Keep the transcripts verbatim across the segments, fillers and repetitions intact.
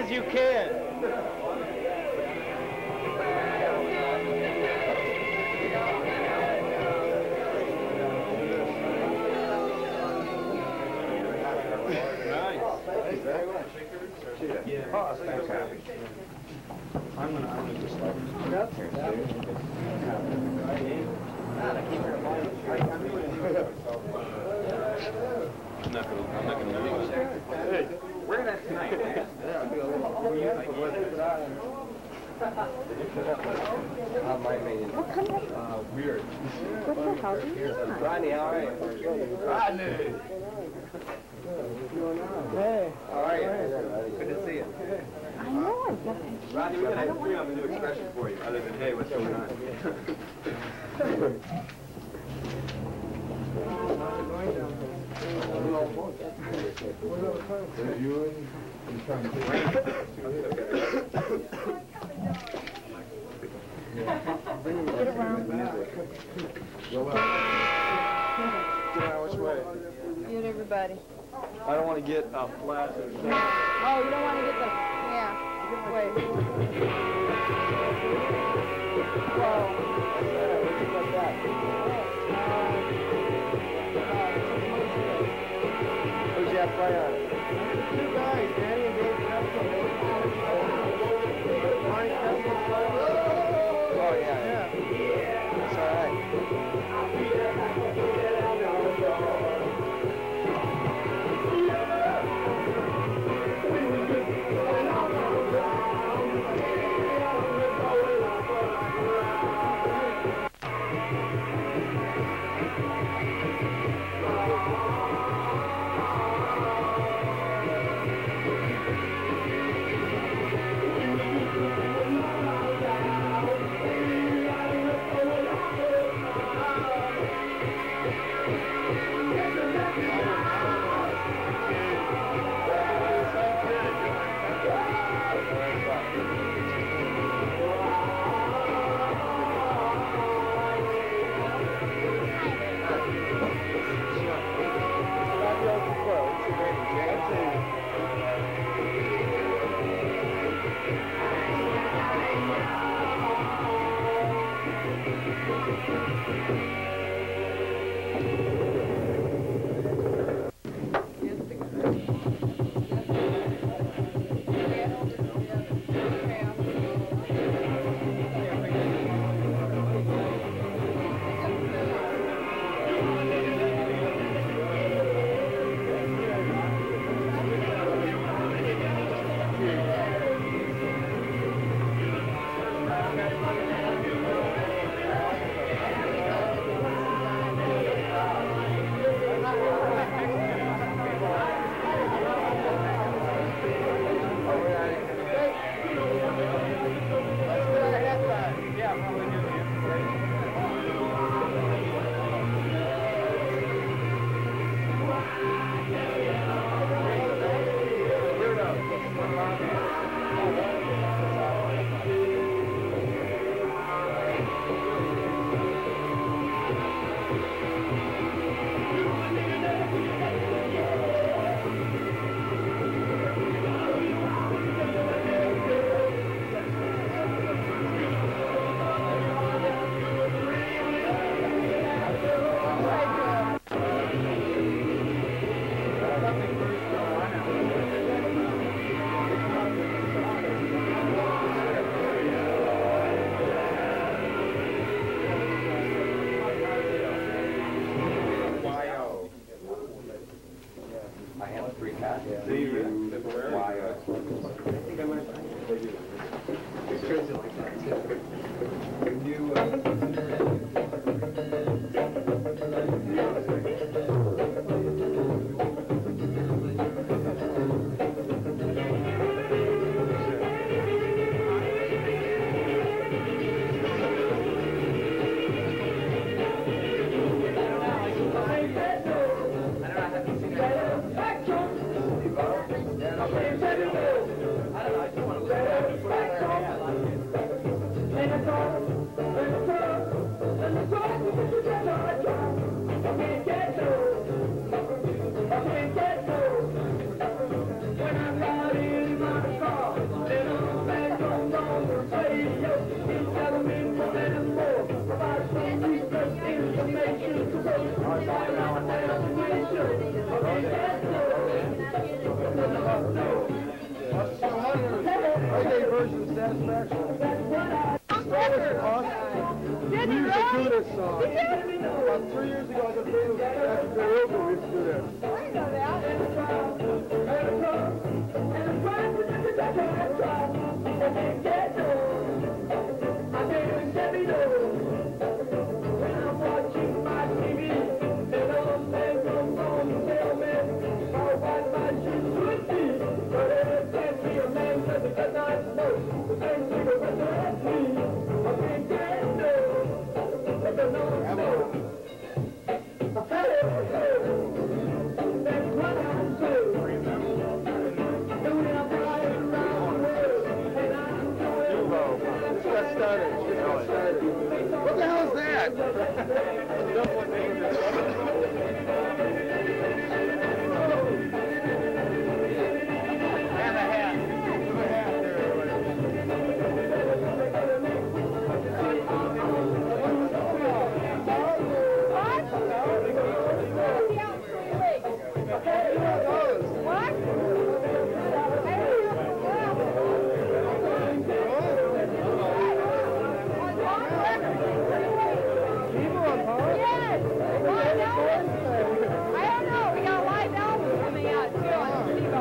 as you can. Yeah. Oh, thanks, Happy. I'm gonna, I'm gonna just like it up here, too. I'm not gonna, I'm not gonna lose. Hey, we're gonna tonight, man. Yeah, I'll be a little uh, my opinion. What kind of? Uh, weird. What the hell are you doing? Rodney, how are you? Rodney! Hey, how are you? Good to see you. I know I'm not. Rodney, we're gonna have three of them new expression for you, other than, hey, what's going on? Get around. Which way? Get everybody. I don't want to get uh, flat. Oh, you don't want to get the, yeah. Wait. Whoa. Who's that play on? Two guys, Danny and Dave Preston. Oh, yeah, yeah. That's all right. When I'm out in my car much it cost? Did We you used to do really? this song. Did you? About three years ago, I got famous after the road, we used to do this. I know that. What the hell is that? And a hat. Put a hat there, What? Yes! Live album. I don't know. We got a live album coming out too on Steve-O.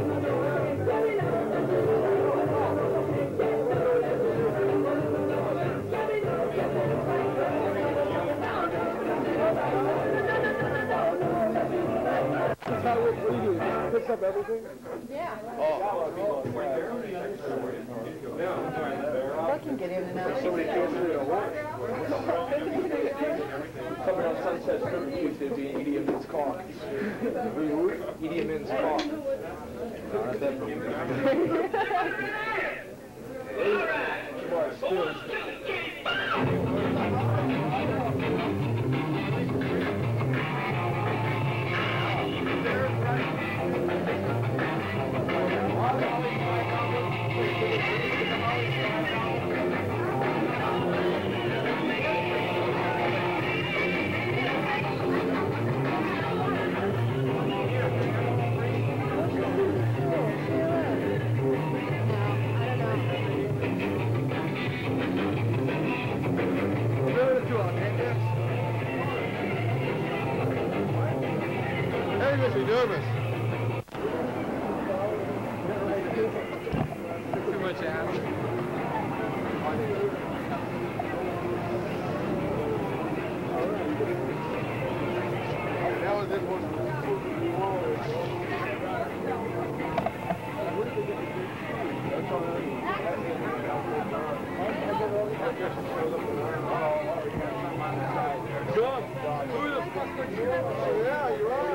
That's how what do you do? Picks up everything? Yeah. Oh. I can get in and out. Somebody can't do it at work. Coming on Sunset Street, there'd be an E D M In's car. E D M In's car. Hey, makes me nervous. Too much ass. That was it. John, who the fuck are you? Yeah, you're right.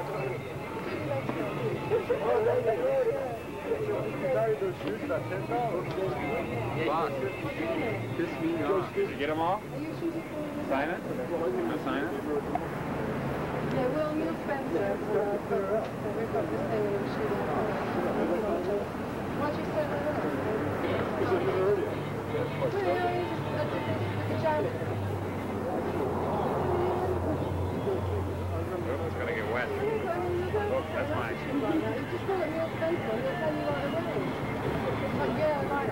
Boss. Piss me off. Did you get them all? Sign it? Wanna sign it? Yeah, Will Neil Spencer. We've got this thing with shooting. Why'd you say that? Is it earlier? Well, you just look at the giant. It's gonna get wet. Oh, that's mine. You just call it Neil Spencer and he'll tell you what it is. Like, yeah, like,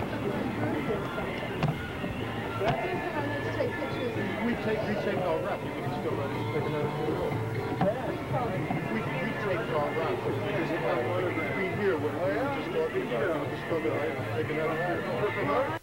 I need to take pictures. We take, we take our rep. You can still let us take another photo. We, we take our rep. Because if I wanted to be here, what we just talking about, we just go there, take another photo.